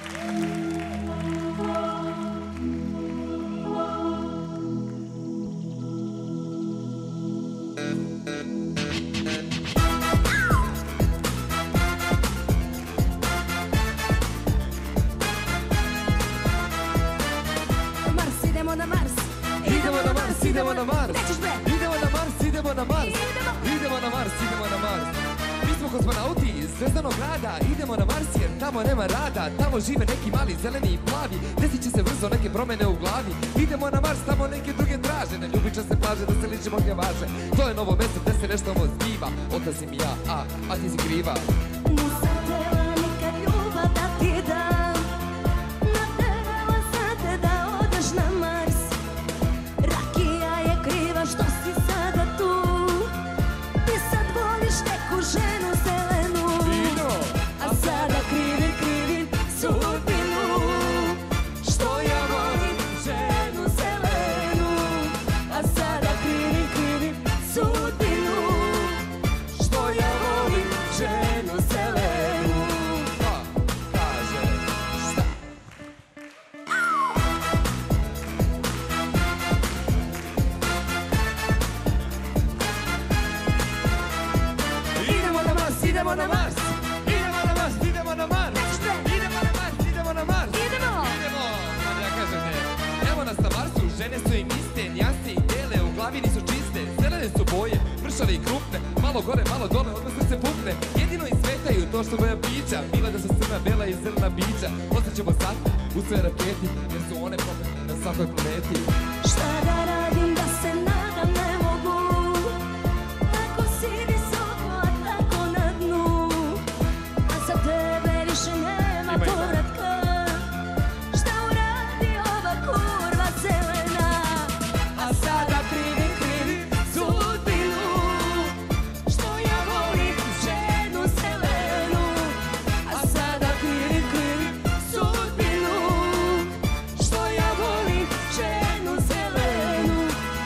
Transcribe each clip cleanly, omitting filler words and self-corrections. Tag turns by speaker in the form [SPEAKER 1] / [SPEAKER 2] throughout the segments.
[SPEAKER 1] Idemo na Mars, idemo na Mars, idemo na Mars, idemo na Mars, idemo na Mars. Mi smo kozmonauti iz zvezdanog grada, idemo na Mars jer tamo nema rada. Tamo žive neki mali zeleni i plavi, desit će se brzo neke promjene u glavi. Idemo na Mars, tamo neke druge traže, ne ljubičaste plaže da se ličimo gnjavaže. To je novo mesto gde se nešto ovo zbiva, odlazim ja, a ti si kriva.
[SPEAKER 2] Nisam tela nikad ljubav da ti dam, naterala sam te da odeš na Mars. Rakija je kriva što si sada tu, ti sad voliš neku ženu zelenu. A sada krivim sudbinu, što ja volim ženu zelenu. A sada krivim sudbinu, što ja volim ženu zelenu.
[SPEAKER 1] Kaže, šta? Idemo na Mars, idemo na Mars, idemo na Mars, idemo na Mars, idemo na Mars, idemo na Mars, idemo, ali ja kažem ne. Evo nas na Marsu, žene su im iste, nijase i dele, u glavi nisu čiste, zelene su boje, mršave i krupne, malo gore, malo dole, odmah se pukne. Jedino im svetaju to što boja pića, mila da su crna, bela i zelena bića. Ostaćemo sad u sve raketi, jer su one popretne na svakoj planeti.
[SPEAKER 2] Šta da radim da se nadam ne mogu, tako si visoko, a tako na dnu. A za tebe više nema povratka, šta uradi ova kurva zelena. A sada krivim sudbinu, što ja volim ženu zelenu. A sada krivim sudbinu, što ja volim ženu zelenu.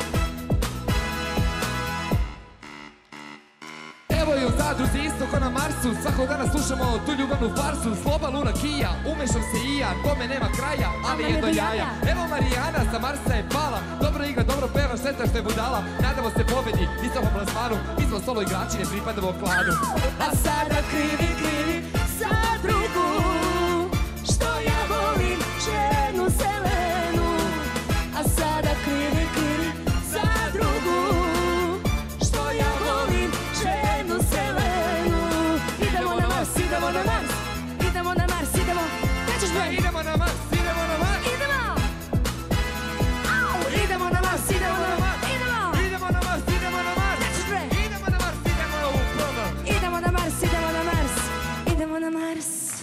[SPEAKER 1] Evo je u zadruzi isto ko na Marsu, svakog dana slušamo tu ljubavnu farsu. Sloba, luna, kija, umešam se i ja, kome nema kraja, ali je do jaja. Evo Marijana sa Marsa je pala, dobro igra, dobro peva, šteta što je budala. Nadamo se pobedi, visokom plasmanu, mi smo solo igrači, ne pripadamo klanu.
[SPEAKER 2] A sada krivim zadrugu, što ja volim ženu zelenu. A sada krivim zadrugu, što ja volim ženu zelenu. Idemo na Mars, idemo na Mars, idemo na Mars, idemo. Nećeš bre?
[SPEAKER 1] Idemo na Mars, idemo na Mars,
[SPEAKER 2] Idemo! Au! Idemo na Mars, idemo na Mars, idemo!
[SPEAKER 1] idemo na Mars, idemo na Mars,
[SPEAKER 2] Nećeš bre?
[SPEAKER 1] idemo na Mars, idemo u program.
[SPEAKER 2] Idemo na Mars, idemo na Mars, idemo na Mars.